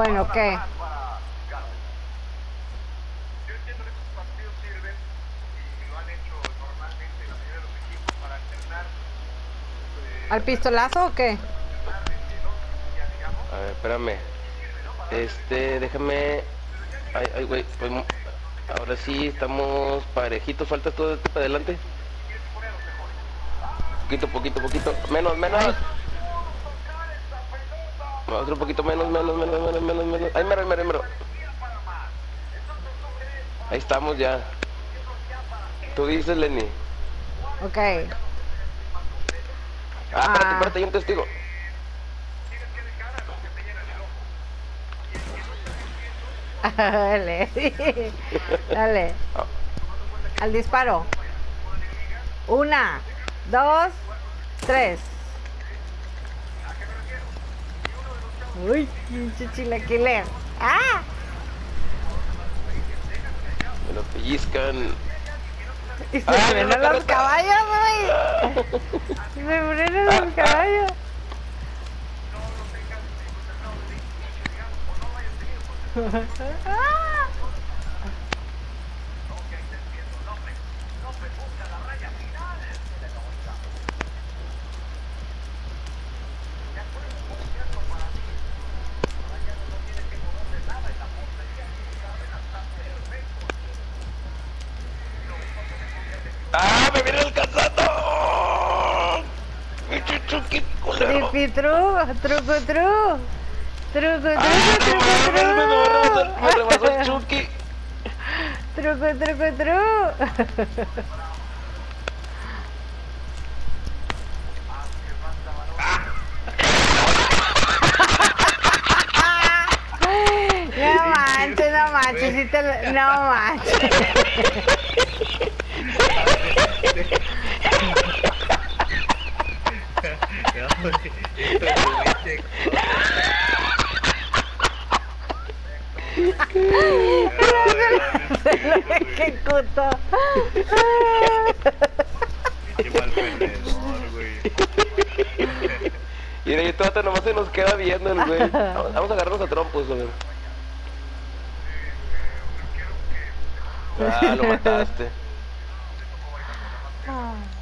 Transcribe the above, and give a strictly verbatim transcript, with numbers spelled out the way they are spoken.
Bueno, ¿qué? ¿Al pistolazo o qué? A ver, espérame. Este, déjame. Ay, ay, güey. Pues, ahora sí, estamos parejitos. Falta todo este para adelante. Poquito, poquito, poquito. Menos, menos. Ay. Otro poquito menos, menos, menos, menos, menos, menos. Ay, mero, mero, mero. Ahí estamos ya. Tú dices, Lenny. Ok. Ah, espérate, Ah. espérate, hay un testigo. Dale. Dale. Al disparo. Una, dos, tres. Uy, pinche chilaquiler. ¡Ah! Me lo pellizcan. Y se ¡Ah, frenan la los carreta! caballos, güey. Se frenan los caballos. ¡Ah! ¡Ah, me viene alcanzando! ¡Pinche Chucky, culero! Tripi tru, truco tru. Truco ¡Ah, truco no truco mames! Me, me rebasó, me rebasó el tru. Chucky. Truco truco tru. No manches, no manches, sí te lo- no manches. Se lo ejecutó. Qué mal perdedor, güey. Y de ahí todo nomás se nos queda viendo el güey. Vamos, vamos a agarrarnos a trompos, a ver. Ah, lo mataste. Ah.